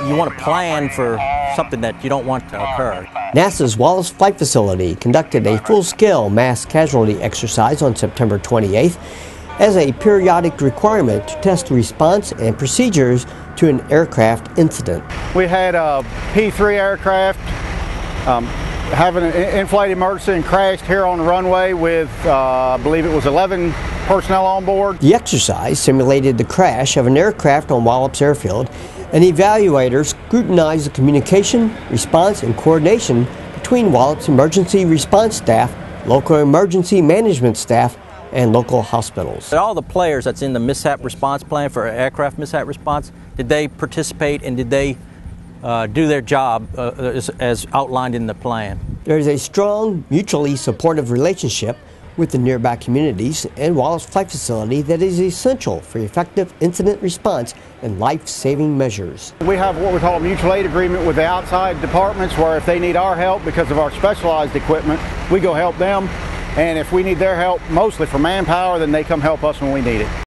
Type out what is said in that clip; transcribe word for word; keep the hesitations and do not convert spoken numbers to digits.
you want to plan for something that you don't want to occur. NASA's Wallops Flight Facility conducted a full-scale mass casualty exercise on September twenty-eighth as a periodic requirement to test the response and procedures to an aircraft incident. We had a P three aircraft um, having an in-flight emergency and crashed here on the runway with, uh, I believe it was eleven personnel on board. The exercise simulated the crash of an aircraft on Wallops Airfield, and evaluators scrutinized the communication, response, and coordination between Wallops emergency response staff, local emergency management staff, and local hospitals. All the players that's in the mishap response plan for aircraft mishap response, did they participate and did they uh, do their job uh, as, as outlined in the plan? There is a strong, mutually supportive relationship with the nearby communities and Wallops Flight Facility that is essential for effective incident response and life-saving measures. We have what we call a mutual aid agreement with the outside departments where if they need our help because of our specialized equipment, we go help them. And if we need their help, mostly for manpower, then they come help us when we need it.